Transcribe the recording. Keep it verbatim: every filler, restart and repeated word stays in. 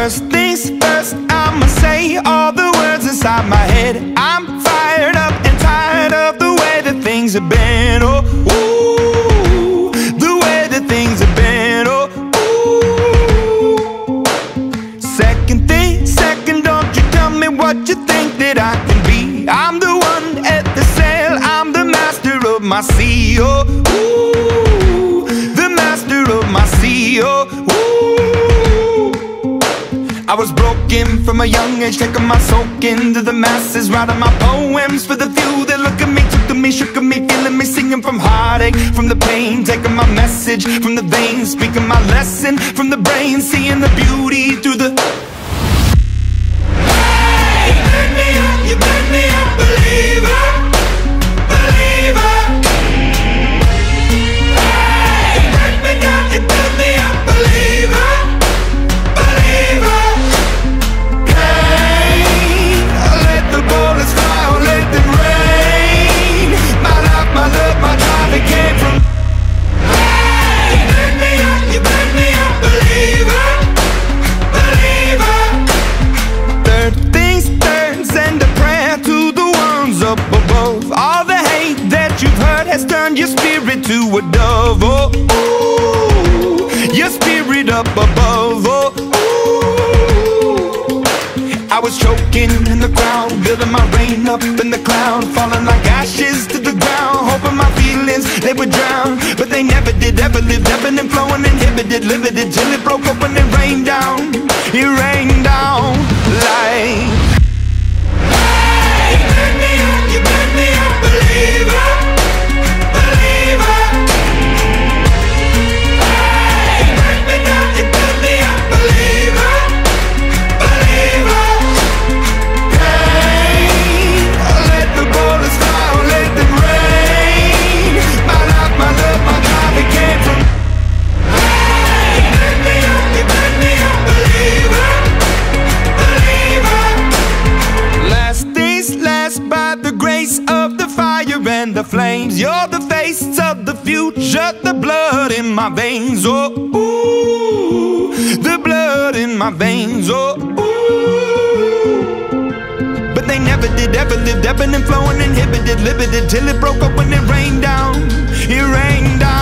First things first, I'ma say all the words inside my head. I'm fired up and tired of the way that things have been. Oh, ooh, the way that things have been. Oh, ooh. Second thing, second, don't you tell me what you think that I can be. I'm the one at the sail, I'm the master of my sea. Oh, ooh, the master of my sea. Oh, ooh. I was broken from a young age, taking my soak into the masses, writing my poems for the few that look at me, took to me, shook at me, feeling me, singing from heartache, from the pain, taking my message from the veins, speaking my lesson from the brain, seeing the beauty through the... Hey, you burn me up, you burn me up, believer, believer. Hey, you burn me down, you burn me up, believer, believer. My love, my drive, it came from. Hey, you burn me up, you burn me up, believer, believer. Third things third, send a prayer to the ones up above. All the hate that you've heard has turned your spirit to a dove. Oh, ooh, your spirit up above. Oh, ooh. I was choking in the crowd, building my rain up in the cloud, falling like ashes to the ground, hoping my feelings, they would drown. But they never did, ever lived, ebbing and flowing, inhibited, limited, till it broke open and rained down. It rained down like... Hey, you burn me up, you burn me up, believer, believer. Hey, you burn me down, you burn me up, believer, believer. And the flames, you're the face of the future, the blood in my veins. Oh, ooh, the blood in my veins. Oh, ooh. But they never did, ever lived, ebbing and flowing, inhibited, limited, till it broke up when it rained down. It rained down.